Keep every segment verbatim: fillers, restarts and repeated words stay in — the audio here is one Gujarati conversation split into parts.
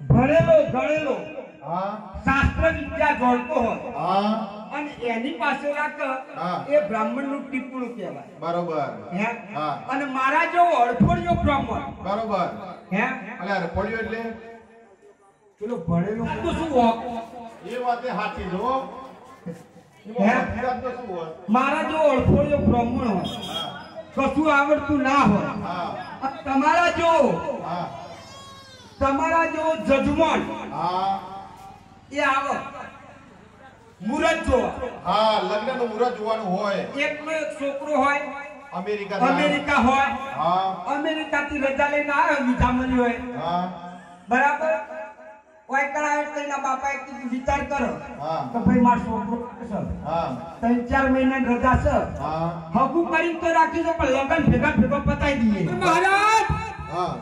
ભણેલો ગણેલો હા શાસ્ત્ર વિદ્યા જોડતો હોય હા અને એની પાસે રાખ એ બ્રાહ્મણ નું ટીપણું કહેવાય બરોબર હે હા અને મારા જો અડફોડિયો બ્રાહ્મણ બરોબર હે અલે અડફોડિયો એટલે પેલો ભણેલો તો શું હોય એ વાતે સાચી જો હે તો શું હોય મારા જો અડફોડિયો બ્રાહ્મણ હોય કશું આવડતું ના હોય હા તમારા જો હા તમારા જો જજમાન હા એ આવો મુરત જો હા લગ્ન નું મુહૂર્ત જોવાનું હોય એકનો એક છોકરો હોય અમેરિકા અમેરિકા હોય હા અમેરિકા થી રજા લઈને આવ્યો વિઝા મળી હોય હા બરાબર કોઈ કરાવે તો એના બાપાએ કીધું વિચાર કરો હા તો ભાઈ મારો છોકરો છે હા ત્રણ ચાર મહિનાની રજા છે હા હગું કરીને તો રાખી દો પણ લગન ભેગા ભેગો પતાઈ દઈએ મહારાજ હા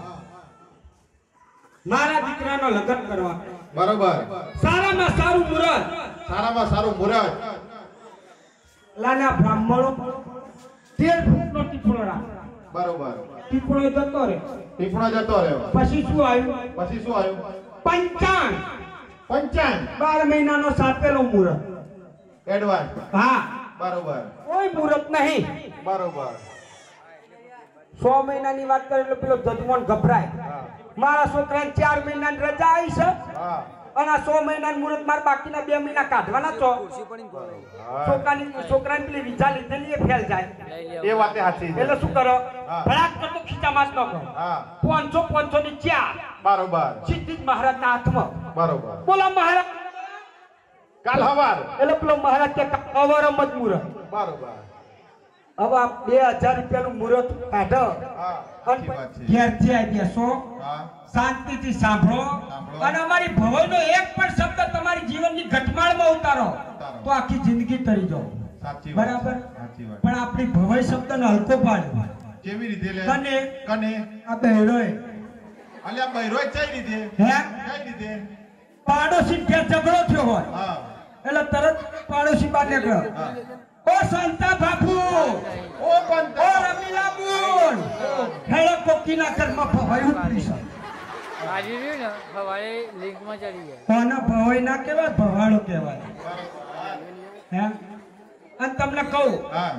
મારા દીકરાનો લગન કરવા બરોબર સારામાં સારું મુહૂર્ત સારામાં સારું મુહૂર્ત લાના બ્રાહ્મણો તેર ફૂટનો ટીપણો રાખ બરોબર ટીપણો જતો રે ટીપણો જતો રહ્યો પછી શું આવ્યું પછી શું આવ્યું પંચાંગ પંચાંગ બાર મહિનાનો સાપેલો મુહૂર્ત એડવાન્સ હા બરોબર કોઈ મુહૂર્ત નહીં બરોબર સો મહિનાની વાત કરે એટલે પેલો જજમાન ગભરાય હા મારા છોકરાને ચાર મહિનાની રજા આવી છે હા અને આ સો મહિનાનું મુહૂર્ત મારા બાકીના બે મહિના કાઢવાના છો છોકરાની છોકરાની પેલી વિઝા લીધેલી એ ફેલ જાય એ વાતે સાચી છે એટલે શું કરો હા. ભડાક કરતો ખીચામાં જ ન કરો હા પાંચસો પાંચસો ની ચાર બરોબર સીધી જ મહારાજના હાથમાં બરોબર બોલો મહારાજ કાલ હવાર એટલે પેલો મહારાજ કે અવરમ જ મુહૂર્ત બરોબર હવે આ બે હજાર રૂપિયાનું મુહૂર્ત કાઢો હા અને સાચી વાત છે ઘેરથી આવી બેસો હા શાંતિથી સાંભળો સાંભળો. અને અમારી ભવનનો એક પણ શબ્દ તમારી જીવનની ઘટમાળમાં ઉતારો ઉતારો. તો આખી જિંદગી તરી જાઓ સાચી વાત બરાબર સાચી વાત પણ આપણી ભવય શબ્દનો હલકો પાડ્યો કેવી રીતે લે કને કને આ બહેરોએ અલ્યા બૈરોય કઈ રીતે હે કઈ રીતે પાડોશી ઘેર ઝઘડો થયો હોય હા એટલે તરત પાડોશી બહાર નીકળ્યો હા ઓ સંતા બાપુ ઓ પણ ઓ રમીલા બોલ હેળો કોકીના ઘરમાં ભવાઈ ઉતરી છે આજે રહ્યું ને સવારે લિંકમાં ચડી ગયા કોના ભવાઈ ના કહેવાય ભવાડો કહેવાય હે અને તમને કહું હા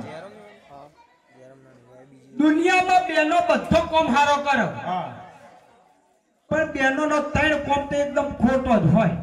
દુનિયામાં બેનો બધો કોમ હારો કરે હા પણ બેનોનો ત્રણ કોમ તો એકદમ ખોટો જ હોય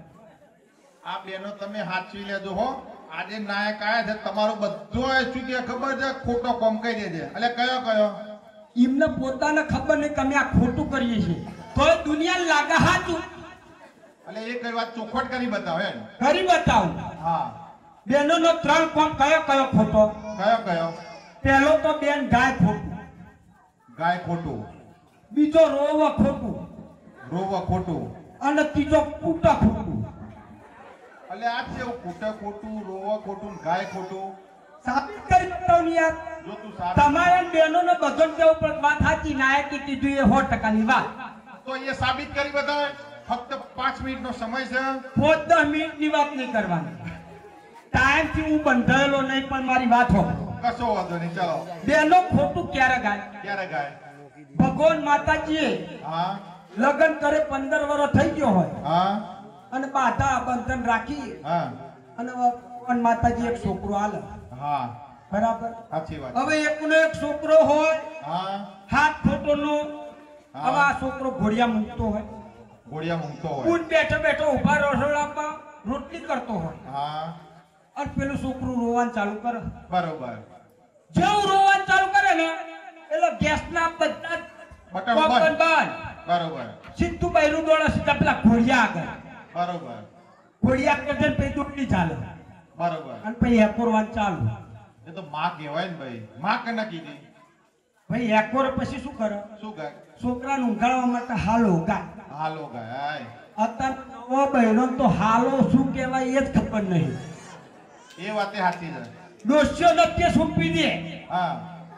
આ બેનો તમે હાચવી લેજો હો આજે નાયક આયા છે તમારો બધો શું કે ખબર છે ખોટો કોમ કહી દેજે એટલે કયો કયો એમને પોતાને ખબર નહીં કે અમે આ ખોટું કરીએ છીએ તો દુનિયા લાગે હાચું એટલે એ કઈ વાત ચોખવટ કરી બતાવે એમ. કરી બતાવું હા બેનોનો ત્રણ કોમ કયો કયો ખોટો કયો કયો પહેલો તો બેન ગાય ખોટું ગાય ખોટું બીજો રોવા ખોટું રોવા ખોટું અને ત્રીજો કૂટા ખોટું એટલે આ છે એવું કૂટા ખોટું રોવા ખોટું ને ગાય ખોટું સાબિત કરી બતાવું ને યાર જો તું સારું તમારા બેનોનો બધો કેવું પણ વાત સાચી નાયકી કીધું એ સો ટકાની વાત તો એ સાબિત કરી બતાવે ફક્ત પાંચ મિનિટ નો સમય છે પાંચ દસ મિનિટની વાત નહીં કરવાની ટાઈમથી હું બંધાયેલો નહીં પણ મારી વાત હો કશો વાંધો નહીં ચાલો બેનો ખોટું ક્યારે ગાય ક્યારે ગાય ભગવાન માતાજીએ હા લગ્ન કરે પંદર વર્ષ થઈ ગયો હોય હા અને બાધા બંધન રાખી હા અને ભગવાન માતાજી એક છોકરો આલે હા બરાબર સાચી વાત હવે એકનો એક છોકરો હોય હા હાથ ખોટોનો હવે આ છોકરો ઘોડિયા મૂકતો હોય ઘોડિયા મૂકતો હોય ઊન બેઠો બેઠો ઉભા રસોડામાં રોટલી કરતો હોય હા અને પેલું છોકરું રોવાનું ચાલુ કરે બરોબર જેવું રોવાનું ચાલુ કરે ને એટલે ગેસના બધા બટન કોપન બંધ. બંધ બરોબર સીધું બૈરું દોડે સીધા પેલા ઘોડિયા આગળ બરોબર ઘોડિયા આગળ જઈને પછી દોડલી ચાલે બરોબર અને પછી એકોરવાનું ચાલુ એ તો માં કહેવાય ને ભાઈ માં કે ના કીધી ભાઈ એકોર પછી શું કરે શું ગાય છોકરાને ઊંઘાડવા માટે હાલો ગાય હાલો ગાય અત્યારે નવો બહેનો તો હાલો શું કહેવાય એ જ ખબર નહીં એ વાતે સાચી છે ડોસ્યો નક્કી સોંપી દે હા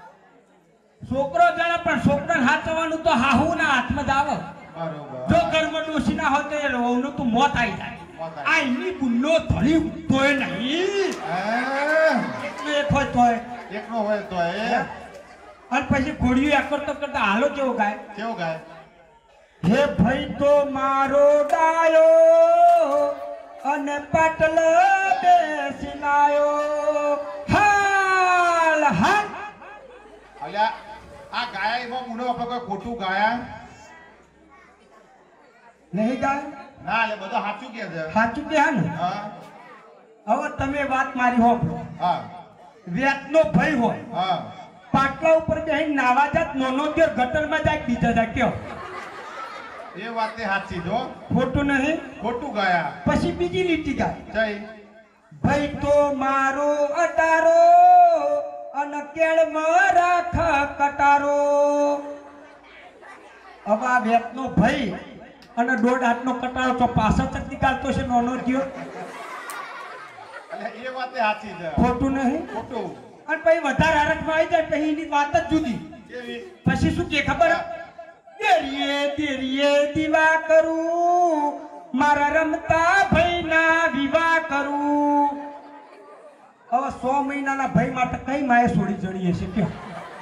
છોકરો જાણે પણ છોકરાને હાચવાનું તો હાહુ ના હાથમાં જ આવે બરોબર જો ઘરમાં ડોસી ના હોય તો એ રોવનું તો મોત આવી જાય મોત આવી આ એની ગુલ્લો ધડી ઉઠતોય નહીં હે? એકનો એક હોય તોય એકનો હોય તો એ અને પછી ઘોડીઓ એક કરતો કરતા હાલો કેવો ગાય કેવો ગાય હે ભાઈ તો મારો ડાયો અને પાટલ બેસનાયો હાલ હાલ અલ્યા આ ગાયા એમાં મુનો આપણે કોઈ ખોટું ગાયા નહીં ગાય ના એટલે બધું સાચું કે છે સાચું કે હા ને હા હવે તમે વાત મારી હોભળો હા વ્યાતનો ભય હોય હા પાટલા ઉપર બેહીને નાવા જાત નોનો કે ગટરમાં જાય બીજા જાય કયો એ વાત તે સાચી જો ખોટું નહીં ખોટું ગાયા પછી બીજી લીટી ગાય જય ભાઈ તો મારો અટારો અને કેળમાં રાખ કટારો હવે આ વેતનો ભય અને દોઢ હાથનો કટારો તો પાછો ચકતી કાઢતો છે નોનો થયો એટલે એ વાત તે સાચી છે ખોટું નહીં ખોટું અને પછી વધારે હરખમાં આવી જાય પછી એની વાત જ જુદી કેવી પછી શું કે ખબર દેરીએ દેરીએ દીવા કરું મારા રમતા ભાઈના વિવાહ કરું હવે સો મહિનાના ભાઈ માટે કઈ માએ છોડી જડીએ છે કયો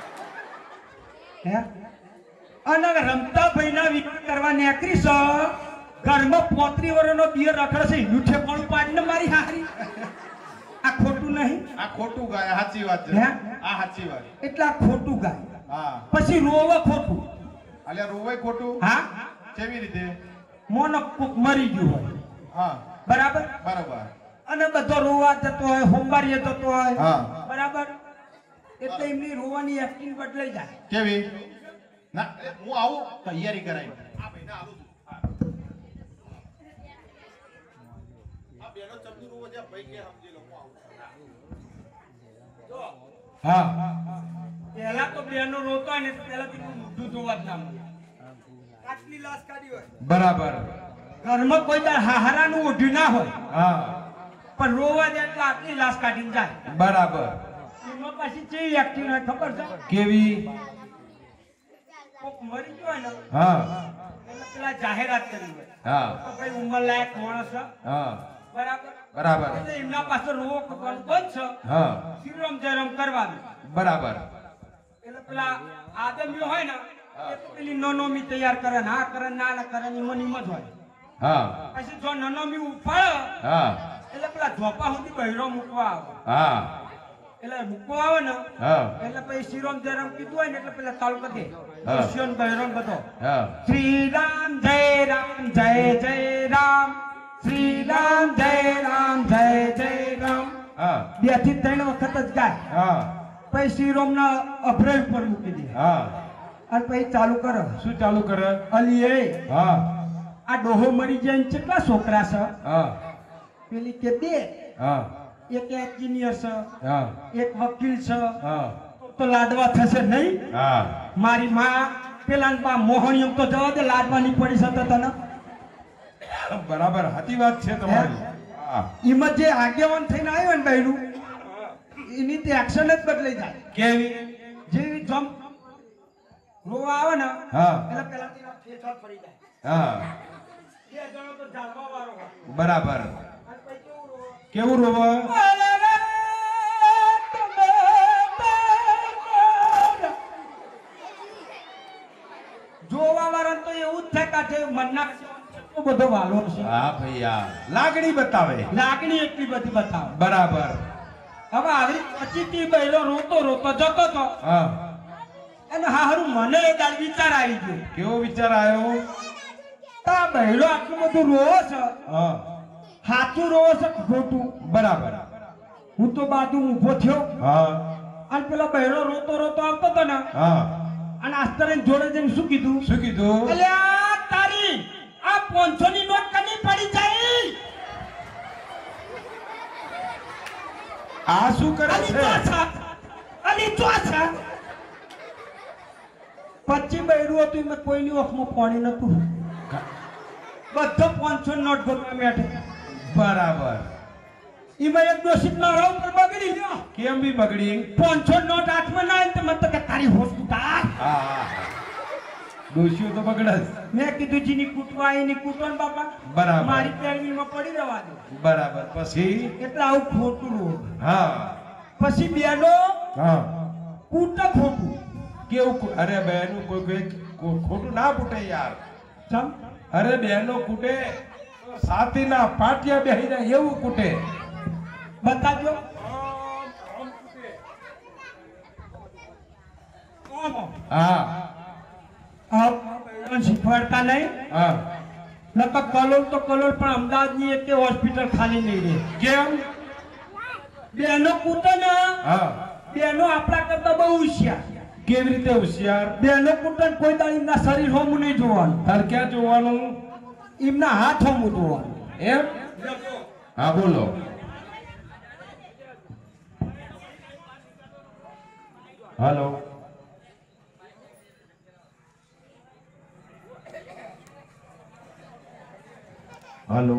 હે અને રમતા ભાઈના વિવાહ કરવા નીકળી છે ઘરમાં પોત્રી વર્ષનો દિયર રખડે છે એનું ઠેકાણું પાડીને મારી હારી આ ખોટું નહીં આ ખોટું ગાયા સાચી વાત છે હે? આ સાચી વાત એટલે આ ખોટું ગાય હા પછી રોવે ખોટું અલ્યા રોવાય ખોટું હા કેવી રીતે મોનો કોક મરી ગયું હોય હા બરાબર બરાબર અને બધો રોવા જતો હોય હોમવારીએ જતો હોય હા બરાબર એટલે એમની રોવાની એક્ટિંગ બદલાઈ જાય કેવી ના એ હું આવું તૈયારી કરાવી આ ભાઈને આવું છું આ બેનો ચમચી રોવા જ્યાં ભાઈ કે સમજી લો હું આવું હા પહેલા તો બેનો રોતો હોય ને પહેલાથી મોઢું જોવા જ ના મળે આટલી લાશ કાઢી હોય બરાબર ઘરમાં કોઈ દર હાહારાનું ઓઢ્યું ના હોય હા પણ રોવા દે એટલે આટલી લાશ કાઢીને જાય બરાબર એમાં પાછી કેવી એક્ટિંગ હોય ખબર છે કેવી કોક મરી ગયો હોય ને હા એટલે પેલા જાહેરાત કરી હોય હા તો ભાઈ ઉંમરલાયક માણસ છે હા બરાબર બરાબર એટલે એમના પાસે રોવો કરવાનું બંધ છે હા શ્રીરામ જયરામ કરવાનું બરાબર એટલે પેલા આદમીઓ હોય ને એ તો પેલી નનોમી તૈયાર કરે ને આ કરે ના ના કરે ને એમાં નિમત હોય હા પછી જો નનોમી ઉપાડે હા એટલે પેલા ધોપા સુધી બહેરો મૂકવા આવે હા એટલે મૂકવા આવે ને હા એટલે પછી શ્રીરામ જયરામ કીધું હોય ને એટલે પેલા તાલુકો દે હા. શિવન બહેરો ને બધો હા શ્રી રામ જય રામ જય જય રામ શ્રી રામ જય રામ જય જય રામ હા બે થી ત્રણ વખત જ ગાય હા પછી શ્રીરામ ના અભ્રય ઉપર મૂકી દે હા અને પછી ચાલુ કરો શું ચાલુ કરે અલી એ હા આ ડોહો મરી જાય ને કેટલા છોકરા છે હા પેલી કે બે હા એક એન્જિનિયર છે હા એક વકીલ છે હા તો- તો લાડવા થશે નહીં હા મારી માં પેલા બા મોહણીયમ તો જવા દે લાડવાની પડી છે તો તને બરાબર સાચી વાત છે તમારી હા એમાં જે આગેવાન થઈને આવ્યો ને બહેરું એની તે એક્શન જ બદલાઈ જાય કેવી જેવી જમ રોવા આવે ને હા એટલે પેલા તેના ઠેઠળ પડી જાય હા બે જણો તો જાળવા વાળો હોય બરાબર અને પછી કેવું રોવે? કેવું રોવો જોવા વાળા તો એવું જ થાય કાઠે મનના એટલો બધો વાલો છે હા ભાઈ હા લાગણી બતાવે લાગણી એટલી બધી બતાવે બરાબર હવે આવી પચીથી બહેરો રોતો રોતો જતો તો હા અને હારું મને એ દાડ વિચાર આવી ગયો કેવો વિચાર આવ્યો તો આ બહેરો આટલું બધું રોવો છે હા સાચું રોવો છે કે ખોટું બરાબર હું તો બાજુ ઊભો થયો હા અને પેલો બહેરો રોતો રોતો આવતો હતો ને હા અને આસ્તરે જોડે જઈને શું કીધું શું કીધું અલ્યા તારી આ પાંચસો ની નોટ કની પડી જાય આ શું કરે અલી છે ચોછા અલી ચોછા પચી બૈરું હતું એમાં કોઈની ઓખમાં પાણી નતું બધો પાંચસો નોટ ગોતવા મેઠે બરાબર એમાં એક દોષિત મારા ઉપર બગડી ગયો કેમ બી બગડી પાંચસો નોટ હાથમાં ના આવે તો મત કે તારી હોશ ઉતાર હા હા દોષીઓ તો બગડે જ. મેં કીધું જીની કૂટવા એની કૂટવા ને બાપા બરાબર. મારી પેરવીમાં પડી રહેવા દે બરાબર પછી એટલે આવું ખોટું રોગ હા પછી બેનો હા કૂટ ખોટું કેવું કો- અરે બેનું કોઈ કોઈ કો- ખોટું ના ફૂટે યાર ચમ અરે બહેનો કૂટે સાથીના પાટિયા બેહી જાય એવું કૂટે. બતાજો. હા આપ શીખવાડતા નહીં. હા નકર કલોલ તો કલોલ પણ અમદાવાદની એક હોસ્પિટલ ખાલી નહીં રહે. કેમ? બેનો કૂટે ને હા બેનો આપણા કરતા બહુ હોશિયાર. કેવી રીતે હોશિયાર? બેનો કૂટે ને કોઈ દાડી એમના શરીર હોમું નહીં જોવાનું, તાર ક્યાં જોવાનું? એમના હાથ હોમું જોવાનું. એમ? હા બોલો. હાલો હાલો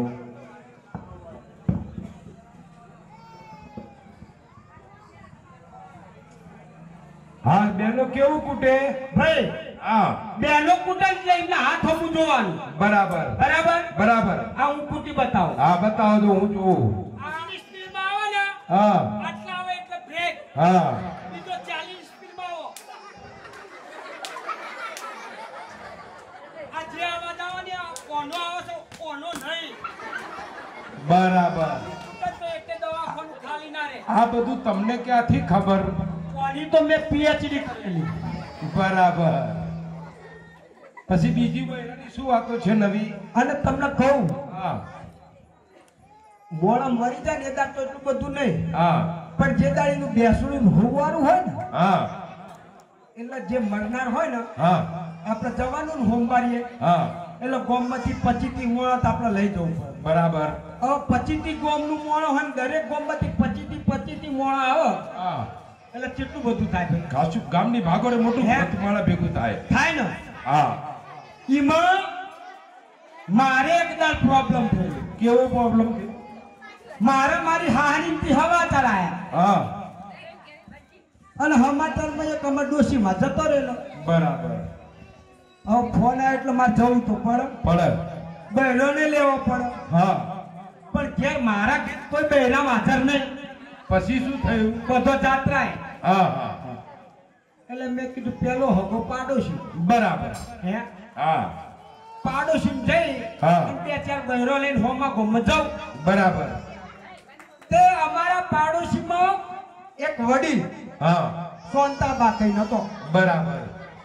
હા બેનો કેવું કૂટે? ભાઈ હા બેનો કૂટે એટલે એમના હાથ હોમું જોવાનું. બરાબર બરાબર. બરાબર. આ હું કૂટી બતાવું. હા બતાવો તો હું જોઉં. આની સ્પીડમાં આવો ને હા આટલા આવે એટલે બ્રેક. હા બીજો ચાલીસ સ્પીડમાં આવો. આ જે અવાજ આવે ને આ કોનો આવે છે કોનો નહીં. બરાબર. તો એટલે દવાખાનું ખાલી ના રહે. આ બધું તમને ક્યાંથી ખબર? કોની તો મેં પીએચડી કરેલી. બરાબર. પછી બીજી બહેરાની શું વાતો છે નવી? અને તમને કહું હા મોડા મરી જાય ને દાડ તો એટલું બધું નહીં, હા પણ જે દાડીનું બેસણું હોવાનું હોય ને હા એટલે જે મરનાર હોય ને હા આપણે જવાનું ને હોમવારીએ હા એટલે ગોમમાંથી પચીસ થી મોણા આપણે લઈ જવું પડે. બરાબર. હવે પચીસ થી ગોમનું મોણો હોય ને દરેક ગોમમાંથી પચીસ થી પચીસ થી મોણા આવે હા એટલે કેટલું બધું થાય ભાઈ? કાશુ ગામની ભાગોળે મોટું હે? માળા ભેગું થાય. થાય ને. હા એમાં મારે એક દાડ પ્રોબ્લેમ થયો. કેવો પ્રોબ્લેમ? મારે મારી હાહરીથી હવા ચલાયા હા અને સમાચારમાં એક અમાર ડોશીમાં જતો રહેલો. બરાબર. હવે ફોન આવ્યો એટલે મારે જવું તો પડે, પડે. બહેનોને લેવો પડે. હા પણ ઘેર મારા ઘેર કોઈ બહેના હાજર નહીં. પછી શું થયું? બધો જાત્રાય. હા હા હા એટલે મેં કીધું પેલો હગો પાડોશી. બરાબર. હે હા પાડોશી જઈ હા. અને બે ચાર બહેરો લઈને હોમાં ગોમાં જાઉં. બરાબર. તે અમારા પાડોશીમાં એક વડીલ હા સોનતાબા કઈ નતો. બરાબર.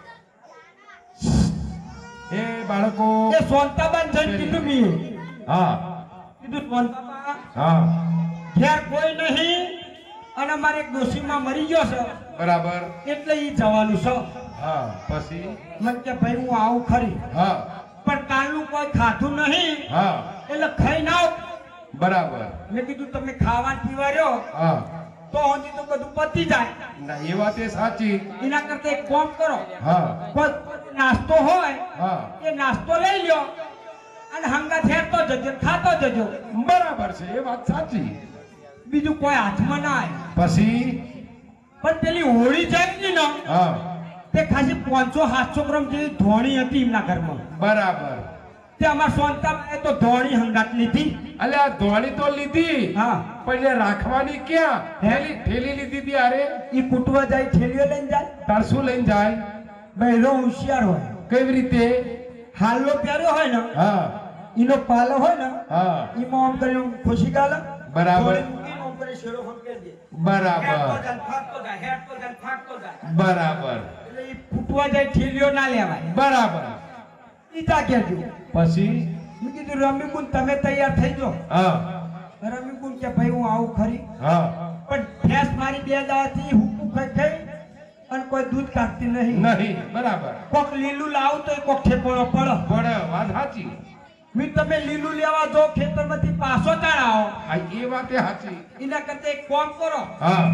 એ બાળકો એ સોનતાબાને જઈને કીધું મી હા કીધું સોનતાબા હા ઘેર કોઈ નહીં અને અમારે એક ડોશીમાં મરી ગયો છે બરાબર. એટલે ઈ જવાનું છે. હા પછી મને કે ભાઈ હું આવું ખરી, હા પણ કાલનું કોઈ ખાધું નહીં હા એટલે ખાઈ ના આવ. બરાબર. મેં કીધું તમે ખાવા પીવા રહ્યો હા તો હજી તો બધું પતી જાય. ના એ વાત એ સાચી. એના કરતા એક કામ કરો, હા કોઈ નાસ્તો હોય હા એ નાસ્તો લઈ લ્યો અને હંગાથ હેરતો જજો ખાતો જજો. બરાબર છે એ વાત સાચી. બીજું કોઈ હાથમાં ના આવે. પછી પણ પેલી હોળી જાય ને હા તે ખાસી પાંચસો સાતસો ગ્રામ જેવી ધોણી હતી એમના ઘરમાં. બરાબર. તે અમાર સોનતાબાએ તો ધોણી હંગાત લીધી. અલે આ ધોળી તો લીધી, હા પણ એ રાખવાની ક્યાં? થેલી થેલી લીધી હતી. અરે ઈ કૂટવા જાય થેલીઓ લઈને જાય. તાર શું લઈને જાય? બહેરો હોશિયાર હોય. કેવી રીતે? હાલો પહેર્યો હોય ને હા ઈનો પાલો હોય ને હા ઈમાં આમ કરી ખુશી ગાલે. બરાબર. ધોળી મૂકીને આમ કરી શેરો ફટકે દે. બરાબર. હેડતો જાય, ફાટતો જાય, હેડતો જાય, ફાટતો જાય. બરાબર. એટલે ઈ ફૂટવા જાય થેલીઓ ના લેવાય. બરાબર. ઈ તાક્યા જો. પછી મેં કીધું રમીબુન તમે તૈયાર થઈ જાઓ. હા રમીબુન કે ભાઈ હું આવું ખરી, હા પણ ભેંસ મારી બે દાડાથી હુકુ ખાઈ ખાઈ અને કોઈ દૂધ કાઢતી નહીં. નહીં. બરાબર. કોક લીલું લાવું તો કોક ઠેકોણો પડો. પડે વાત સાચી. મેં તમે લીલું લેવા જો ખેતરમાંથી પાછો તાણ આવો. આ એ વાત એ સાચી. એના કરતા એક કામ કરો, હા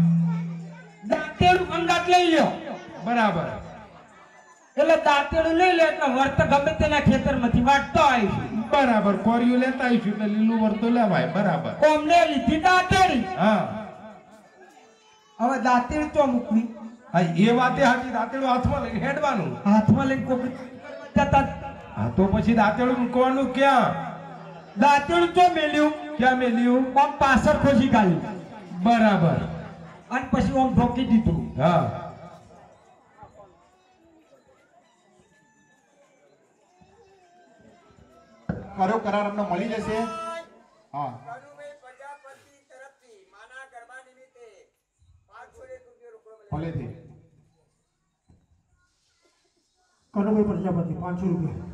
દાંતેડું અંગાત લઈ લ્યો. બરાબર. એટલે દાંતેડું લઈ લે એટલે વર્ત ગમે તેના ખેતરમાંથી વાટતો આવીશું. બરાબર. કોરિયું લેતા આવીશું એટલે લીલું વરતો લેવાય. બરાબર. કોમને લીધી દાંતેડી. હા હવે દાંતેડી તો મૂકવી. હા એ વાત એ સાચી. દાંતેડું હાથમાં લઈને હેડવાનું. હાથમાં લઈને કોક જતા હા તો પછી દાંતેડું મૂકવાનું ક્યાં? દાંતેડું તો મેલ્યું, ક્યાં મેલ્યું? આમ પાછળ ખોસી કાઢ્યું બરાબર. અને પછી આમ ઠોકી દીધું. હા કર્યો કરાર અમને મળી જશે. હા ભલેથી કનુભાઈ પ્રજાપતિ પાંચસો રૂપિયા.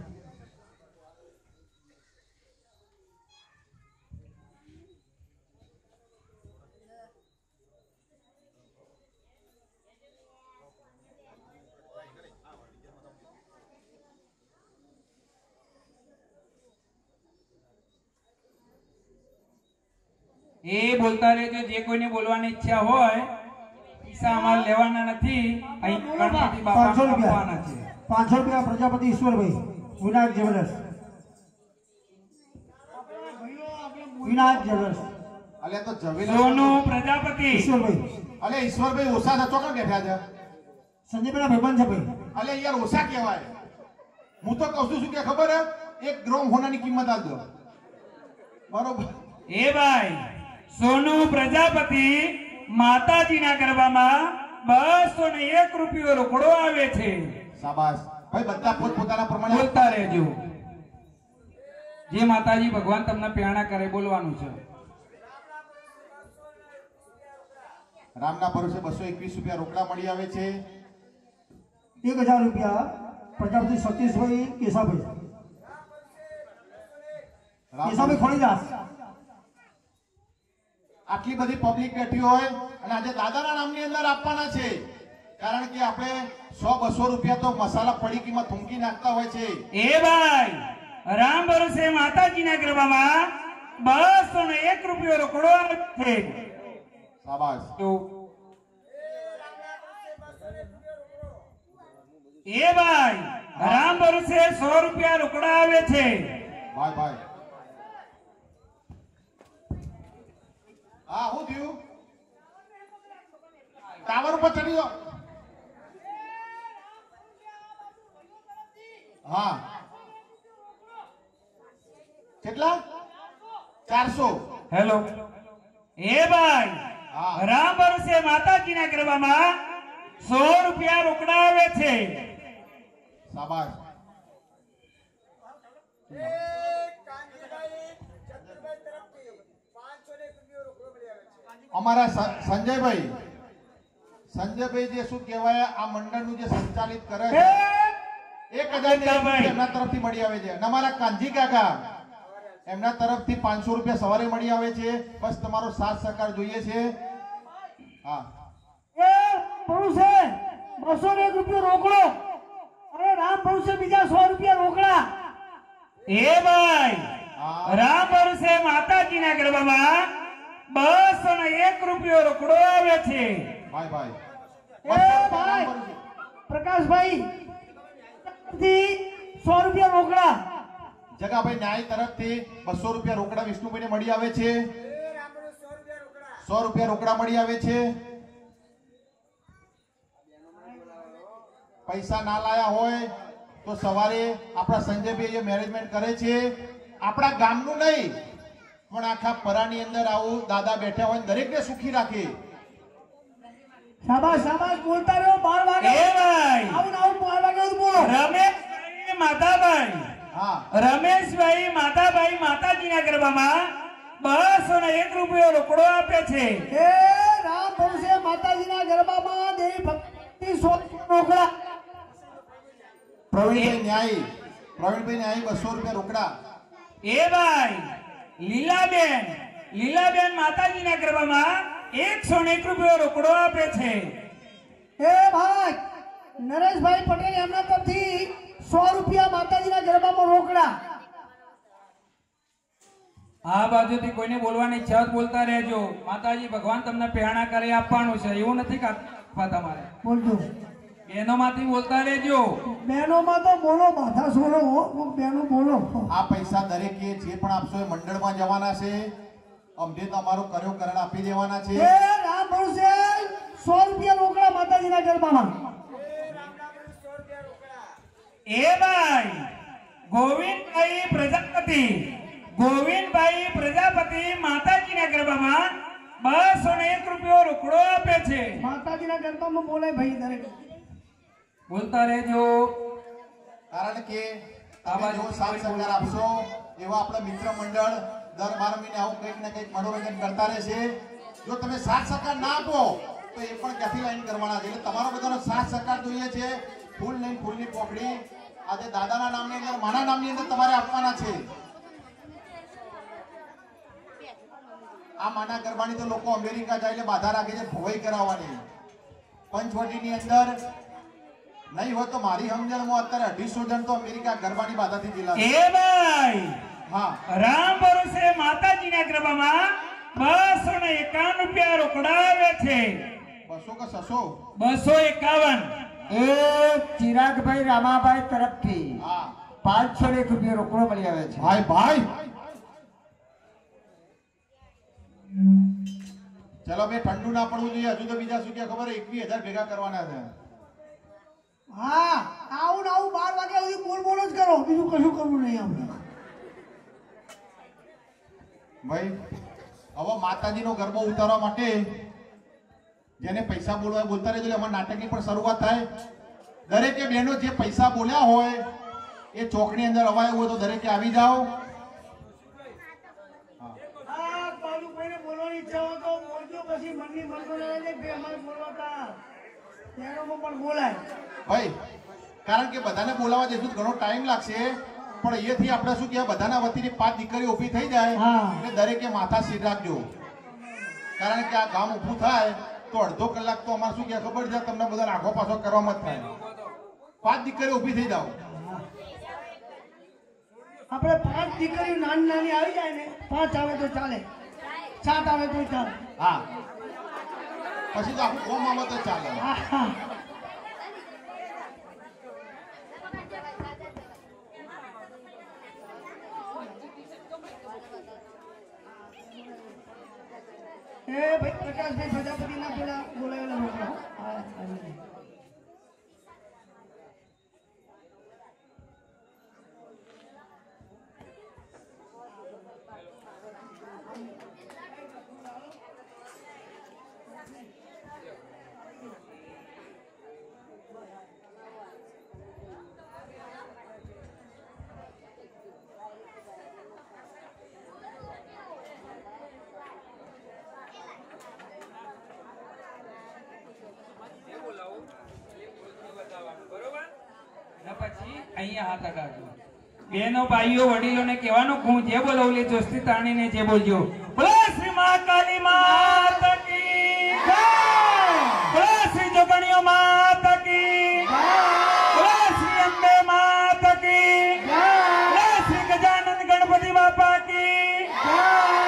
એ બોલતા રહેજો. જે કોઈને બોલવાની ઈચ્છા હોય પૈસા અમારે લેવાના નથી. અહીં ગણપતિ બાપા આપવાના છે. પાંચસો રૂપિયા પ્રજાપતિ ઈશ્વરભાઈ વિનાયક જ્વેલર્સ. વિનાયક જ્વેલર્સ અલે તો જવેલા સોનું પ્રજાપતિ ઈશ્વરભાઈ. અલે ઈશ્વરભાઈ ઓછા થતો કેમ બેઠા છે? સંજયભાઈના ભાઈબંધ છે ભાઈ. અલે યાર ઓછા કહેવાય. હું તો કહું છું શું કે ખબર હે, એક ગ્રામ હોનાની કિંમત આપજો. બરોબર એ ભાઈ સોનું પ્રજાપતિ માતાજીના ગરબામાં બસો ને એક રૂપિયો રોકડો આવે છે. શાબાશ ભાઈ, બધા પોત પોતાના પ્રમાણે બોલતા રહેજો. જે માતાજી ભગવાન તમને પ્રેરણા કરે બોલવાનું છે. રામના ભરોસે બસો એકવીસ રૂપિયા રોકડા મળી આવે છે. એક હજાર રૂપિયા પ્રજાપતિ સતીશભાઈ કેશાભાઈ. કેશાભાઈ ખોડીદાસ. આટલી બધી પબ્લિક બેઠી હોય અને આજે દાદાના નામની અંદર આપવાના છે, કારણ કે આપણે સો બસો રૂપિયા તો મસાલા પડીકીમાં થૂંકી નાખતા હોય છે. એ ભાઈ રામ ભરોસે માતાજીના ગરબામાં બસો ને એક રૂપિયો રોકડો આવે છે. શાબાશ. એ ભાઈ રામ ભરોસે સો રૂપિયા રોકડા આવે છે. ભાઈ ભાઈ હા હું થયું? ટાવર ઉપર ચડી જાઓ. હા કેટલા? ચારસો. હેલો. એ ભાઈ હા. રામ ભરોસે માતાજીના ગરબામાં સો રૂપિયા રોકડા આવે છે. શાબાશ. અમારા સ- સંજયભાઈ સંજયભાઈ જે શું કહેવાય આ મંડળનું જે સંચાલિત કરે છે એક હજાર ભાઈ. એમના તરફથી મળી આવે છે. અને અમારા કાનજી કાકા એમના તરફથી પાંચસો રૂપિયા સવારે મળી આવે છે. બસ તમારો સાથ સહકાર જોઈએ છે. હા ભરોસે બસો ને એક રૂપિયો રોકડો અને રામ ભરોસે બીજા સો રૂપિયા રોકડા. એ ભાઈ હા. રામ ભરોસે માતાજીના ગરબામાં બસો ને એક રૂપિયો રોકડો આવે છે. ભાઈ ભાઈ એ ભાઈ પ્રકાશભાઈ સો રૂપિયા રોકડા. જગાભાઈ ન્યાય તરફથી બસો રૂપિયા રોકડા વિષ્ણુભાઈને મળી આવે છે. સો રૂપિયા રોકડા મળી આવે છે. પૈસા ના લાયા હોય તો સવારે આપણા સંજયભાઈ મેનેજમેન્ટ કરે છે. આપણા ગામનું નહીં પણ આખા પરાની અંદર આવું દાદા બેઠા હોય દરેકને સુખી રાખે. શાબાશ શાબાશ બોલતા રહ્યો. બાર વાગે એ ભાઈ આવું ને આવું બાર વાગે આવું બોલો. રમેશભાઈ માતાભાઈ હા રમેશભાઈ માતાભાઈ માતાજીના ગરબામાં બસો ને એક રૂપિયો રોકડો આપે છે. એ રામ ભરોસે માતાજીના ગરબામાં દેવી ભક્તિ સો રોકડા. પ્રવીણભાઈ ન્યાયી પ્રવીણભાઈ ન્યાયી બસો રૂપિયા રોકડા. એ ભાઈ લીલાબેન લીલાબેન માતાજીના ગરબામાં એકસો ને એક રૂપિયો રોકડો આપે છે. એ ભાઈ નરેશભાઈ પટેલ એમના તરફથી સો રૂપિયા માતાજીના ગરબામાં રોકડા. આ બાજુથી કોઈને બોલવાની ઈચ્છા હોય તો બોલતા રહેજો. માતાજી ભગવાન તમને પ્રેરણા કરે આપવાનું છે, એવું નથી કાપવા તમારે. બોલજો બહેનોમાંથી બોલતા રહેજો. બહેનોમાં તો બોલો બાધા સોરો હો. બહેનો બોલો. આ પૈસા દરેકે જે પણ આપશો એ મંડળમાં જવાના છે. અમને તમારો કર્યો કરણ આપી દેવાના છે. એ રામ ભરોસે સો રૂપિયા રોકડા માતાજીના ગરબામાં. એ ભાઈ ગોવિંદભાઈ પ્રજાપતિ ગોવિંદભાઈ પ્રજાપતિ માતાજીના ગરબામાં બસો ને એક રૂપિયો રોકડો આપે છે. માતાજીના ગરબામાં બોલે ભાઈ દરેક. બોલતા રહેજો. કારણ કે તમે જો સાથ સહકાર આપશો એવા આપણા મિત્ર મંડળ દર બાર મહિને આવું કંઈક ને કંઈક મનોરંજન કરતા રહેશે. જો તમે સાથ સહકાર ના આપો તો એ પણ ક્યાંથી લાઈન કરવાના છે. એટલે તમારો બધાનો સાથ સહકાર જોઈએ છે. ફૂલ નહીં ફૂલની પોખડી આજે દાદાના નામની અંદર માના નામની અંદર તમારે આપવાના છે. આ માના ગરબાની તો લોકો અમેરિકા જાય એટલે બાધા રાખે છે ભોવાઈ કરાવવાની. પંચવટીની અંદર નહીં હોય તો મારી સમજણમાં અત્યારે અઢીસો જણ તો અમેરિકા ગરબાની બાધાથી જિલ્લા એ ભાઈ હા રામ ભરોસે માતાજીના ગરબામાં બસો ને એકાવન રૂપિયા રોકડાવે છે. બસો કે સસો બસો એકાવન એ ચિરાગભાઈ રામાભાઈ તરફથી હા પાંચસો એક રૂપિયા રોકડો મળી આવે છે. ભાઈ ભાઈ ચલો બે ઠંડુ ના પડવું જોઈએ. હજુ તો બીજા શું કે ખબર એકવીસ હજાર ભેગા કરવાના છે. હા આવું ને આવું બાર વાગ્યા સુધી બોલ બોલ જ કરો, બીજું કશું કરવું નહીં આપણે. ભાઈ હવે માતાજીનો ગરબો ઉતારવા માટે જેને પૈસા બોલવા બોલતા રહેજો. અમારા નાટકની પણ શરૂઆત થાય. દરેકે બહેનો જે પૈસા બોલ્યા હોય એ ચોકની અંદર અવાય હોય તો દરેકે આવી જાઓ. હા કાલુભાઈને બોલવાની ઈચ્છા હોય તો બોલજો, પછી મનની મનકો લઈ લે બે અમારે બોલવાતા તેનોમાં પણ બોલાય. ભાઈ કારણ કે બધાને બોલાવવા જઈશું ઘણો ટાઈમ લાગશે, પણ અહીંયાથી આપણે શું કહેવાય બધાના વતીની પાંચ દીકરીઓ ઊભી થઈ જાય એટલે દરેકે માથા સીટ રાખજો. કારણ કે આ ગામ ઊભું થાય તો અડધો કલાક તો અમારે શું કહેવાય ખબર છે તમને બધા આખો પાછો કરવામાં જ થાય. પાંચ દીકરીઓ ઊભી થઈ જાઓ. આપણે પાંચ દીકરીઓ નાની નાની આવી જાય ને, પાંચ આવે તો ચાલે, સાત આવે તો ચાલે. હા પછી તો આખું કોમ આવે તો ચાલે. હા હા એ ભાઈ પ્રકાશભાઈ પ્રજાપતિ ના પેલા બોલાવેલા લોકો હા આવી જાય. બહેનો ભાઈઓ વડીલોને કહેવાનું હું જે બોલાવલી દોસ્તી તાણીને જે બોલજો. બોલો શ્રી મહાકાલી માતા કી જય, બોલો શ્રી જોગણીઓ માતા કી જય, બોલો શ્રી અંબે માતા કી જય, બોલો શ્રી ગજાનંદ ગણપતિ બાપા કી જય.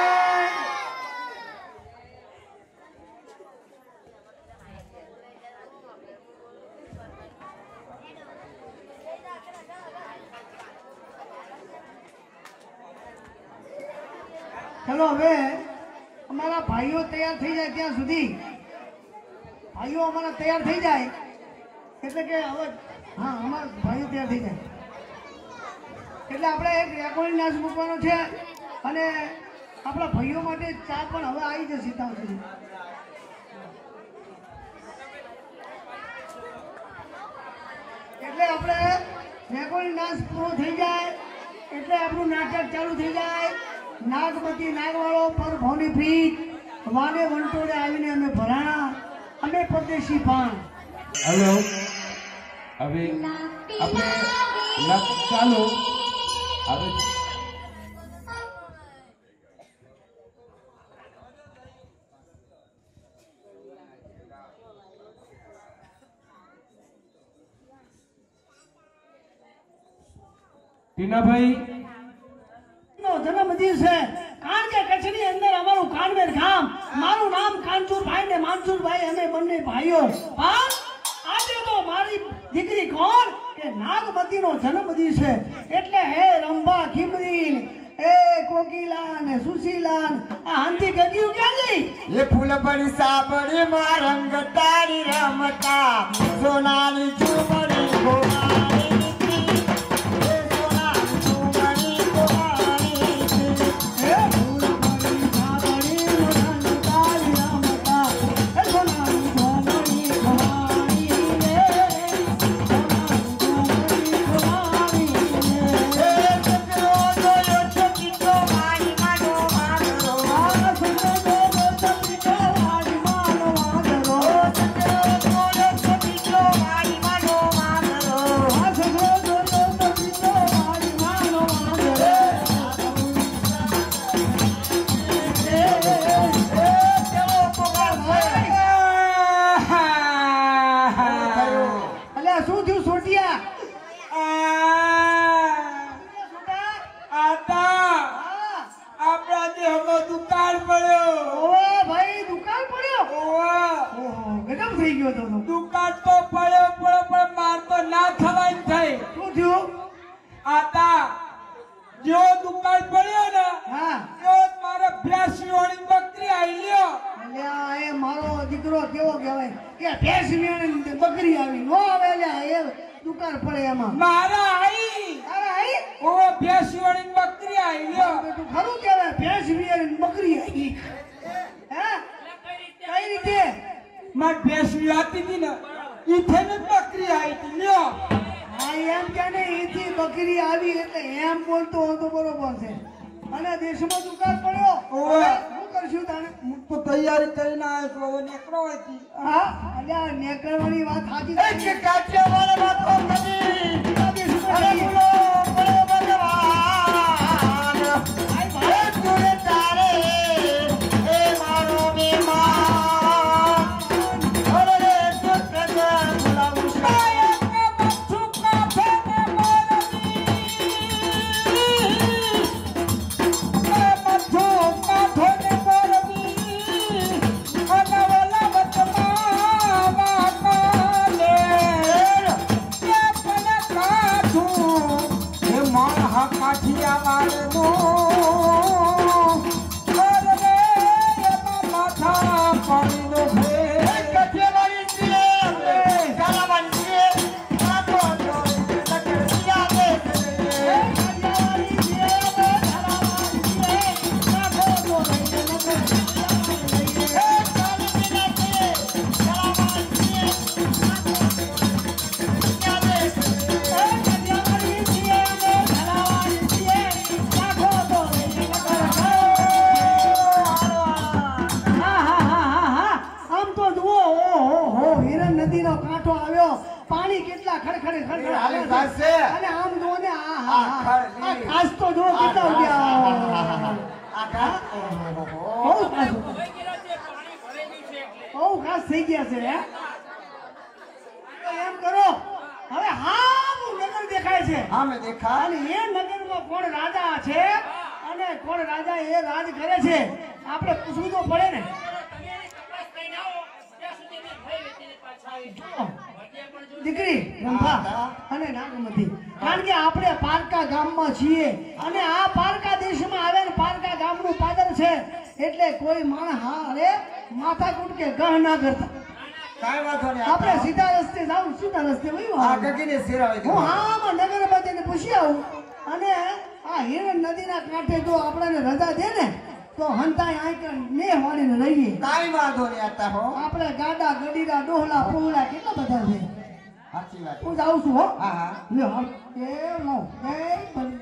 ચલો હવે અમારા ભાઈઓ તૈયાર થઈ જાય ત્યાં સુધી, ભાઈઓ અમારા તૈયાર થઈ જાય એટલે કે હવે હા અમારા ભાઈઓ તૈયાર થઈ જાય એટલે આપણે એક રેકોર્ડિંગ ડાન્સ મૂકવાનો છે અને આપણા ભાઈઓ માટે ચા પણ હવે આવી જશે ત્યાં સુધી. એટલે આપણે રેકોર્ડિંગ ડાન્સ પૂરો થઈ જાય એટલે આપણું નાટક ચાલુ થઈ જાય. નાગમતી નાગવાળો પર ભવની પ્રીત વાને વંટોળે આવીને અમે ભરાણા, અમે પરદેશી પાણ. હલો હવે આપણે નાટક ચાલુ. હવે ટીનાભાઈ નો જન્મદિવસ છે કારણ કે કચ્છની અંદર અમારું કાનવેર ગામ, મારું નામ કાનસુરભાઈ ને માનસુરભાઈ, અમે બંને ભાઈઓ. પણ આજે તો મારી દીકરી કોણ કે નાગમતીનો જન્મદિવસ છે એટલે હે રંભા ખીમરી એ કોકિલા ને સુશીલા આ હાંતી ગગિયું ક્યાં ગઈ? એ ફૂલ પડી સાપડી માં રંગ તારી રમતા સોનાની ચુમડી ગોવાળી નીકળી, એ સોનાની ચુમડી ગોવાળી નીકળી. એ ફૂલ પડી સાપડી માં રંગ તારી રમતા એ સોનાની ચુમડી ગોવાળી રે, સોનાની ચુમડી ગોવાળી રે. ગજબ થઈ ગયો તો તું. દુકાળ તો પડ્યો પડ્યો પણ માર તો ના થવાય ને થઈ. શું થયું? આતા જો દુકાળ પડ્યો ને હા જો મારે બ્યાસી વાળી બકરી આવી લ્યો. અલ્યા એ મારો દીકરો કેવો કહેવાય કે ભેંસ વેણી બકરી આવી નો આવે અલ્યા એ દુકાળ પડે એમાં. મારા આવી અરે આઈ ઓ બ્યાસી વાળી બકરી આવી લ્યો. તું ખરું કહેવાય ભેંસ વેણી બકરી આવી. હે કઈ રીતે? માર ભેંસી હતી હતી ને ઈ થઈને બકરી આવી હતી લ્યો. હા એમ કે ને એથી બકરી આવી એટલે એમ બોલતો હતો બરોબર છે. અને દેશમાં દુકાળ પડ્યો ઓવે. શું કરશું તાણે? હું તો તૈયારી કરીને આવ્યો છું હવે નીકળો હતી. હા અલ્યા નેકળવાની વાત સાચી એ કે કાઠિયાવાડ વાતો નથી. અરે બોલો બોલો ભગવાન ભાઈ ભાઈ તુરે તારે એ મારો મહેમાન અરે તો પ્રજા બોલાવું છું કે બચ્ચું કાફે ને મોરબી એ બચ્ચું કાફે ને મોરબી અને ઓલા વચમાં વાકાલે કે પને કાઠું હે માણ હા કાઠિયાવાડનું અરે એમાં માથા પાણીનો ભેર કાઠિયાવાડી છે કાલાવાડી છે કાઠો તો લકડિયા દે કાઠિયાવાડી છે બે ધારાવાડી છે કાઠો તો લઈને નકર એ કાલીના છે કાલાવાડી છે કાઠિયાવાડી છે બે ધારાવાડી છે કાઠો તો લઈને નકર હા હા હા હા હા આમ તો જુઓ ઓહો હો હિરણ નદીનો કાંઠો આવ્યો પાણી કેટલા ખડખડે ખડખડે હાલે છે. અને આમ જુઓ ને આ હા હા આ કાચ તો જુઓ કેટલા ઉડ્યા. બહુ કાચ બહુ કાચ થઈ ગયા છે હે. તો એમ કરો હવે હા નગર દેખાય છે. હા મેં દેખા અને એ નગરમાં કોણ રાજા છે અને કોણ રાજા એ રાજ કરે છે આપણે પૂછવું તો પડે ને. દીકરી રંભા અને નાગમતી કારણ કે આપણે પારકા ગામમાં છીએ અને આ પારકા દેશમાં આવે ને પારકા ગામનું પાદર છે એટલે કોઈ માણસ હા અરે માથા કૂટ કે ગહ ના કરતા. કાઈ વાતો નહીં આપણે સીધા રસ્તે જાવ સીધા રસ્તે વયું આ આવવાનું. ગગીને સિરાવે હું આમાં નગરમાં જઈને પૂછી આવું અને આ હિરણ નદીના કાંઠે જો આપણને રજા દે ને તો હંતાઈ આંકડા ને વાળીને રહીએ. કાઈ વાંધો નહીં આતા હો આપણે ગાડા ગડીરા ડોહલા પોહલા કેટલા બધા છે. સાચી વાત હું જાઉં છું હો. હા હા લ્યો હાલ. એ લો એ ભલે.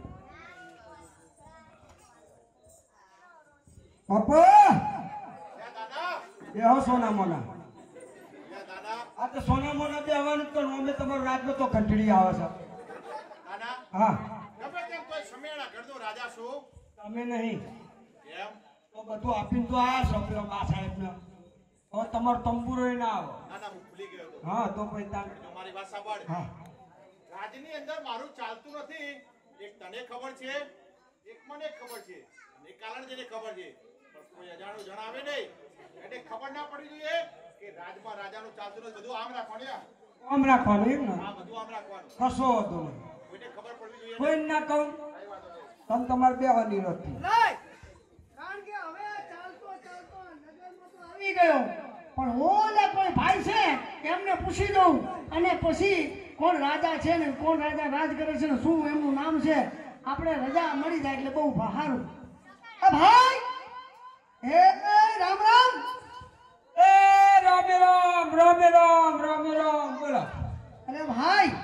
પપ્પા દાદા એ હો સોના મોના દાદા આ તો સોના મોના બે આવવાનું તો અમે તમારો રાજનો તો ઘંટડી આવે છે. દાદા હા ગમે તેમ તોય સમેણા ઘરનો રાજા છું. તમે નહીં એમ તો બધું આપીને તો આયા છો પેલો બા સાહેબને. હવે તમારો તંબુરો ય ના આવે. ના ના હું ભૂલી ગયો હતો. હા તો પછી તાન જો મારી વાત સાંભળ. હા રાજની અંદર મારું ચાલતું નથી. એક તને ખબર છે એક મને ખબર છે અને એક કાલણજીને ખબર છે પણ કોઈ અજાણું જણાવે નહીં એટલે ખબર ના પડી જોઈએ કે રાજમાં રાજાનું ચાલતું નથી. બધું આમ રાખવાનું યાર. આમ રાખવાનું એમ ને હા બધું આમ રાખવાનું. કશો વાંધો નહીં કોઈને ખબર પડવી જોઈએ કોઈ ના કહું કઈ વાંધો નહીં. તમે તમારે બેવાની નથી. લઈ. કારણ કે હવે ચાલતો ચાલતો નગરમાં તો આવી ગયો પણ ઓલા કોઈ ભાઈ છે એમને પૂછી દઉં અને પછી કોણ રાજા છે ને કોણ રાજા રાજ કરે છે ને શું એમનું નામ છે આપણે રજા મળી જાય એટલે બહુ સારું. આ ભાઈ એ એ, રામ રામ. એ રામે રામ રામે રામ રામે રામ બોલો. અરે ભાઈ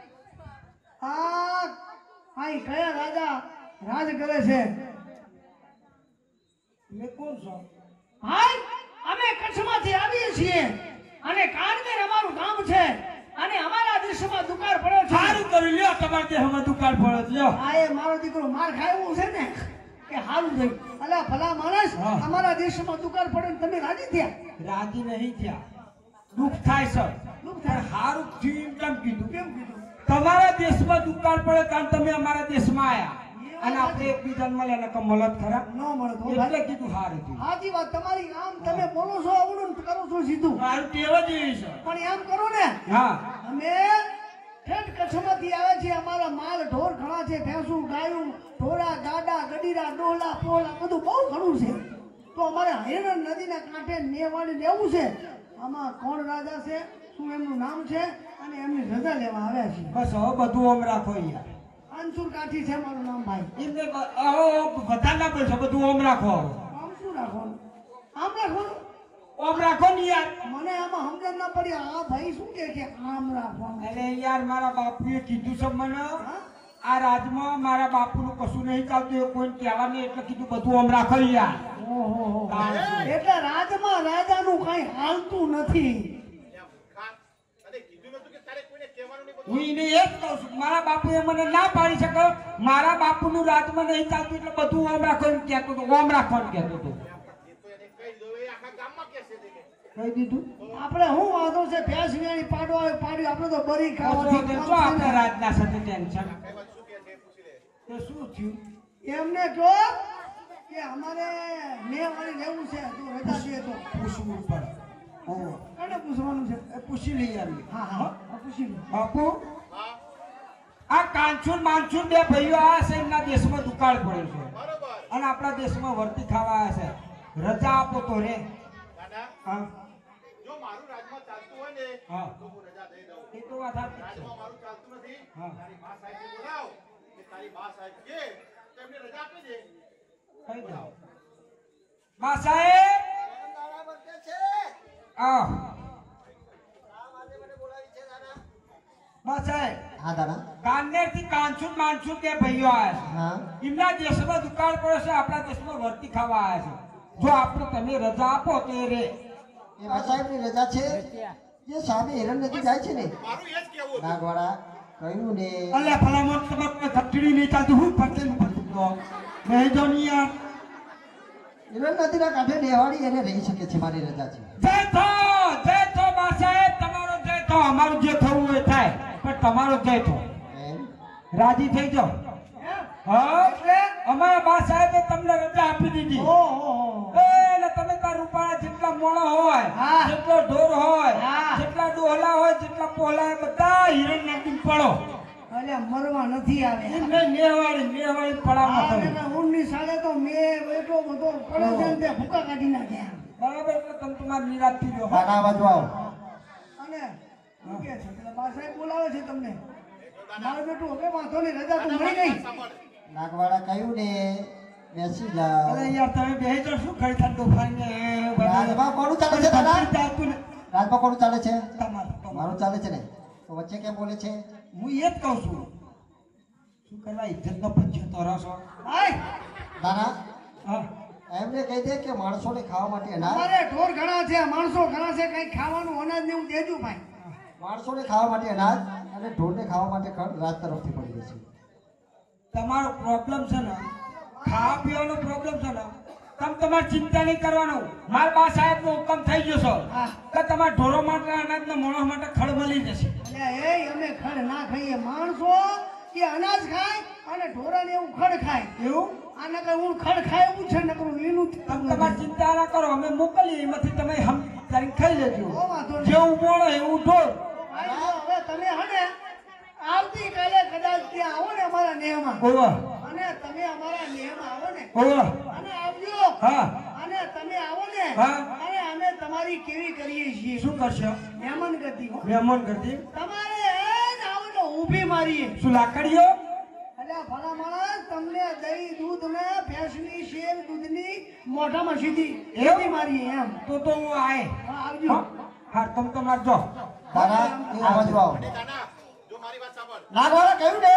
આ આઈ કયા રાજા રાજ કરે છે? મેં કોણ છો? ભાઈ અમે કચ્છમાંથી આવીએ છીએ અને કાનગર અમારું ગામ છે અને અમારા દેશમાં દુકાળ પડ્યો છે. સારું કર્યું લ્યો તમારે દેહમાં દુકાળ પડે છે લ્યો. આ એ મારો દીકરો માર ખાયું છે ને કે હારું થયું. અલા ભલા માણસ હા. અમારા દેશમાં દુકાળ પડ્યો ને તમે રાજી થયા? રાજી નહીં થયા દુઃખ થાય છે દુઃખ પણ થાય. સારું થયું એમ કેમ કીધું કેમ કીધું? તમારા દેશમાં દુકાળ પડે કારણ તમે અમારા દેશમાં આયા અને આપણે એકબીજાને મળે ને કમલત ખરા ન મળે તો એટલે ભાઈ કીધું હારું થયું. સાચી વાત તમારી. આમ તમે બોલો છો આવડું ને કરો છો સીધું, મારું ટેવ જ એવી છે. પણ એમ કરો ને હા અમે ઠેઠ કચ્છમાંથી આવે છે. અમારા માલ ઢોર ઘણા છે, ભેંસું ગાયું ઢોરા ગાડા ગડીરા ડોલા પોલા બધું બહુ ઘણું છે. તો અમારે હિરણ નદીના કાંઠે નેવાડી લેવું છે. આમાં કોણ રાજા છે, શું એમનું નામ છે અને એમની રજા લેવા આવ્યા છે. બસ હવે બધું ઓમ રાખો યાર. અંસુર કાઠી છે મારું નામ ભાઈ. એમને બ- હવે બધા ના બોલશો, બધું ઓમ રાખો હવે. આમ શું રાખવાનું? આમ રાખવાનું? ઓમ રાખો ને યાર. મને આમાં સમજણ ના પડી. આ ભાઈ શું કે કે આમ રાખવાનું? અરે યાર મારા બાપુએ કીધું છે મને, હા? આ રાજમાં મારા બાપુનું કશું નહીં ચાલતું, એ કોઈને કહેવા નહીં, એટલે કીધું બધું ઓમ રાખો યાર. ઓહો. કારણ શું? એટલે રાજમાં રાજાનું કઈ હાલતું નથી. અને કીધું નતું કે તારે કોઈને કહેવાનું નહીં બધું. હું એને એ જ કહું છું, મારા બાપુએ મને ના પાડી શકે, મારા બાપુનું રાજમાં નહીં ચાલતું એટલે બધું ઓમ રાખો એમ કહેતો હતો, ઓમ રાખો એમ કહેતો હતો. એ તો એને કહી દો, એ આખા ગામમાં કહેશે તે કે. કહી દીધું. આપણે શું વાંધો છે? ભેંસ વેણી પાડવા પાડ્યું આપણે તો બરી કશો ખાવાથી તો કામ આપણે છે ને. રાજના સાથે ટેન્શન. કઈ વાત શું કહે છે એ પૂછી લે. તો શું થયું? એમને કહો કે અમારે મેવાડી લેવું છે, જો રજા દે તો. પૂછવું પડે. ઓહો. કોને પૂછવાનું છે? એ પૂછી લઈએ અમે. હા હા હા, પૂછી લો. બાપુ હા આ કાંચુન માનસુન બે ભાઈઓ આયા છે, એમના દેશમાં દુકાળ પડ્યો છે બરોબર. અને આપણા દેશમાં વર્તી ખાવા આવ્યા છે. રજા આપો તો રે. દાદા હા જો મારું રાજમાં ચાલતું હોય ને હા. તો હું રજા દઈ દઉં. એ તો વાત સાચી છે. રાજમાં મારું ચાલતું નથી. હા. તારી બા સાહેબને બોલાવ કે તારી બા સાહેબ કે તો એમને રજા આપી દે. કહી દો. બા સાહેબ આવ. બા સાહેબ હા દાદા. કાન્નેર થી કાંચુન માનસુન બે ભાઈઓ આવ્યા હા છે. એમના દેશમાં દુકાળ પડ્યો છે, આપણા દેશમાં વર્તી ખાવા આવ્યા છે. જો આપણે તમે રજા આપો તો એ રે. એ સાહેબની રજા છે. જે સામે હિરણ નદી જાય છે ને મારું એ જ કહેવું હતું. નાગવાડા કહ્યું ને અલ્યા ભલામણ તમારે ખટડી નહીં ચાલતું, હું ફટેલું ફટેલું તો નહીં જો નહીં યાર. હિરણ નદીના કાંઠે નેવાડી એને રહી શકે છે. મારી રજા છે. જય થો જય થો બા સાહેબ, તમારો જય થો. અમારું જે થવું હોય થાય, પણ તમારો જય થો. એમ રાજી થઈ જાઓ. હા એટલે અમારા બા સાહેબે તમને રજા આપી દીધી. ઓહો. એ ને તમે તાર રૂપાળા જેટલા મોણો હોય, હા. જેટલો ઢોર હોય, હા. જેટલા ડોહલા હોય, જેટલા પોલા હોય, બધા હિરણ નદી પડો. અલ્યા મરવા નથી આવે. એમને નેવાડી નેવાડી પડાવવા આ તમે. એના ઊંડની સાડે તો મેં એટલો બધો પડે છે ને તે ભૂકા કાઢી નાખ્યા. બરાબર, એટલે તમે તમારી નિરાશથી રહ્યો. દાદા આ બાજુ આવો. અને શું કે છે? પેલા બા સાહેબ બોલાવે છે તમને. મારું બેટું હવે વાંધો નહીં, રજા તો મળી ગઈ. સાંભળ. નાગવાડા કહ્યું ને બેસી જાઓ. અરે યાર તમે બેહી જાઓ, શું ખરી ઠંડુ ફાઈને રાજમાં કોનું ચાલે છે દાદા? જાતું ને રાજમાં કોનું ચાલે છે? તમારું તમારું. મારું ચાલે છે ને. તો વચ્ચે કેમ બોલે છે? હું એ જ કહું છું, શું કરવા ઇજ્જતનો પંચ્યો તોરો છો? આય, દાદા હા એમને કહી દે કે માણસોને ખાવા માટે અનાજ અમારે ઢોર ઘણા છે, માણસો ઘણા છે, કઈ ખાવાનું અનાજ ને હું દેજો ભાઈ. માણસોને ખાવા માટે અનાજ અને ઢોરને ખાવા માટે ખડ રાજ તરફથી મળી રહે છે. તમારો પ્રોબ્લેમ છે ને, ખાવા પીવાનો પ્રોબ્લેમ છે ને, તમે તમારે ચિંતા નહીં કરવાનું. મારા બા સાહેબ નો હુકમ થઈ ગયો છો હા. કે તમારા ઢોરો માટે અનાજ ને માણસ માટે ખડ મળી જશે. એટલે એ અમે ખડ ના ખાઈએ. માણસો કે અનાજ ખાય અને ઢોરાને એવું ખડ ખાય. એવું આને કઈ હું ખડ ખાય એવું છે ને કરું લીલું જ તમે તમારી ચિંતા ના કરો, અમે મોકલીએ, એમાંથી તમે હમ કરીને ખાઈ લેજો. બહુ વાંધો નહીં. જેવું મોણો એવું ઢોર. ભાઈ જો હવે તમે હને આવતીકાલે કદાચ ત્યાં આવો ને અમારા નેહમાં, ઓવા અને તમે અમારા નેહમાં આવો ને ઓવા અને આવજો, હા અને તમે આવો ને હા. અને અમે તમારી કેવી કરીએ છીએ શું કરશો? મહેમાન ગતિ હો. મહેમાન કરતી તમારે એ જ આવો તો ઊભી મારીએ. શું લાકડીઓ? અલ્યા ભલા માણસ, તમને દહીં દૂધ ને ભેંસની શેર દૂધની મોઢામાં સીધી એવું? એવી મારીએ એમ. તો તો હું આય. હા, આવજો. હા હા, તમે તમારે જો. દાદા એ આ બાજુ આવો. દાદા જો મારી વાત સાંભળ. નાગવાડા કહ્યું ને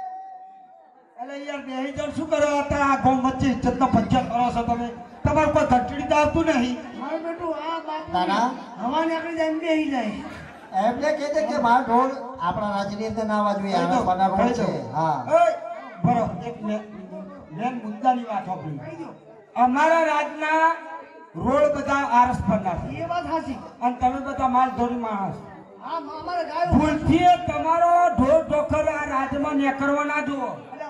અરે યાર બેહી જાઓ, શું કરો હતા આ ગામ વચ્ચે ઇજ્જતનો પંચાયત કરો છો તમે? તમારું કોઈ ઘંટડી તો આવતું નહીં. મારું બેટું આ દાદા? બાપુ હવા નીકળી જાય એમ બેહી જાય. એમને કહી દે કે મારા ઢોર આપણા રાજ્યની અંદર ના આવવા જોઈએ. આના પરના રોડ છે. હા ઓય, બરો એક મેન મેન મુદ્દાની વાત સાંભળી. કહી દો. અમારા રાજના રોડ બધા આરસ પરના છે એ વાત સાચી. અને તમે બધા માલ ધોરી માણસ. હા, અમારે ગાયો ભૂલથી તમારો ઢોર ઢોકર આ રાજમાં નેકરવા ના જુઓ. અલ્યા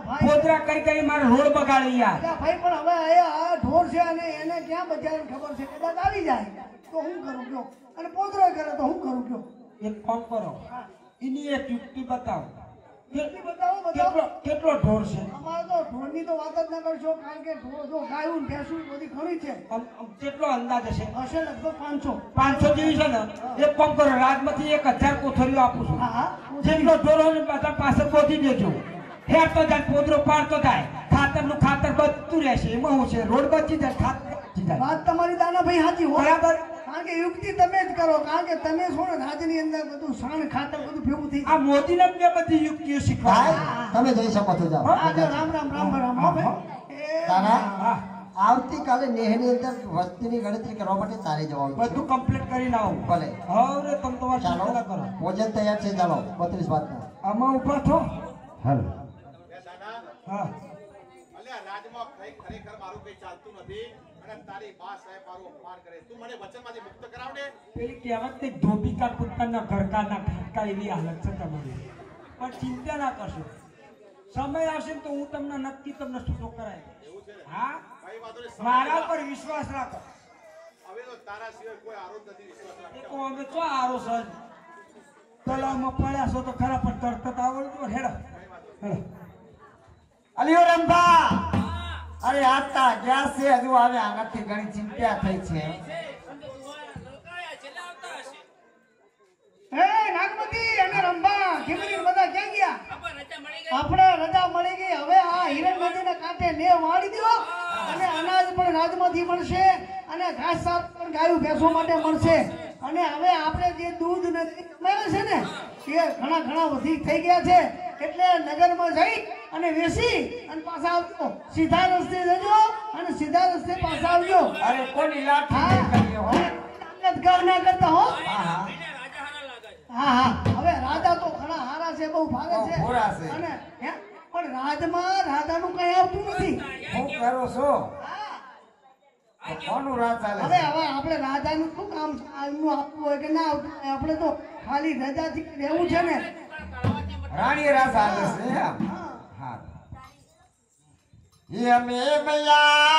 ભાઈ. પોદરા કરી કરી મારે રોડ બગાડી યાર. અલ્યા ભાઈ પણ હવે અહીંયા આ ઢોર છે અને એને ક્યાં બજારને ખબર છે કદાચ આવી જાય તો હું કરું કયો અને પોદરો કરે તો હું કરું કયો એક કામ કરો, એની એક યુક્તિ બતાવો. યુક્તિ બતાવો, બતાવો. કેટલો કેટલો ઢોર છે? અમારે તો ઢોરની તો વાત જ ના કરશો કારણ કે ઢોર જો ગાયું ને ભેંસું બધી ઘણી છે. આમ- આમ કેટલો અંદાજ હશે? હશે લગભગ પાંચસો. પાંચસો જેવી છે ને. એક કામ કરો, રાજમાંથી એક હજાર કોથળીઓ આપું છું. હા હા જેટલો ઢોર હોય ને બધા પાસે ગોતી દેજો. હેરતો જાય, પોદરો પાડતો જાય, ખાતરનું ખાતર બચતું રહેશે. એમાં હું છે, રોડ બચી જાય, ખાતર બચી જાય. વાત તમારી દાનાભાઈ સાચી હો. બરાબર. કારણ કે યુક્તિ તમે જ કરો કારણ કે તમે છો ને રાજની અંદર બધું સાણ ખાતર બધું ભેગું થઈ આ મોદીને બે બધી યુક્તિઓ શીખવાડે. ભાઈ તમે જઈ શકો છો જાઓ હા, જો રામ રામ રામ રામ હો ભાઈ. એ તારા હા, આવતીકાલે નેહની અંદર વસ્તીની ગણતરી કરવા માટે તારે જવાનું છે બધું કમ્પ્લીટ કરીને આવું. ભલે હવે તમે તમારી ચાલો ચિંતા કરો. ભોજન તૈયાર છે ચાલો બત્રીસ વાતનું આમાં ઉભા થો. હાલો એ દાદા હા, અલ્યા રાજમાં ખઈ- ખરેખર મારું કઈ ચાલતું નથી અને તારી બા સાહેબ મારું અપમાન કરે. તું મને વચનમાંથી મુક્ત કરાવને. પેલી કહેવત ને ધોબી કા કુત્તાના ઘરકાના ઘાટકા એવી હાલત છે તમારી. પણ ચિંતા ના કરશો, સમય આવશે ને તો હું તમને નક્કી તમને છૂટો કરાય. એવું છે ને? હા, કઈ વાંધો નહીં. મારા પર વિશ્વાસ રાખો. હવે તો તારા સિવાય કોઈ આરો જ નથી વિશ્વાસ એ રાખતો. તો અમે તો આરો સર તલાવમાં પડ્યા છો તો ખરા પણ તરત આવડતું હેડો હેડો. અલિયો રંભા અરે આતા ગયા છે હજુ આવે આનાથી ઘણી ચિંતા થઈ છે હે નાગમતી અને રંભા ખીમરી બધા ક્યાં ગયા? આપણે રજા મળી ગઈ. હવે આ હિરણ નદીના કાંઠે ને વાળી દો અને અનાજ પણ રાજમાંથી મળશે અને ઘાસ ચારો પણ ગાયું ભેંસો માટે મળશે અને હવે આપણે જે દૂધ ને દહીં કમાવે છે ને એ ઘણા ઘણા વધી થઈ ગયા છે એટલે નગરમાં જઈ અને વેચી અને પાછા આવજો. સીધા રસ્તે જજો અને સીધા રસ્તે પાછા આવજો. અરે કોની લાઠી હા કર્યો હો અંગત ગહ ના કરતા હો. હા હા હા હા હવે રાજા તો ઘણા હારા છે, બહુ ભાગે બહુ છે ભોળા છે. અને હે? પણ રાજમાં રાજાનું કઈ આવતું નથી. હું કરો છો હા. કોનું રાત ચાલે હવે છે હવે આપણે રાજાનું શું કામ છે? આમનું આપવું હોય કે ના આવતું હોય? આપણે તો ખાલી રજાથી રહેવું છે ને. રાણી રાત ચાલે છે એમ હા એ અમે મયા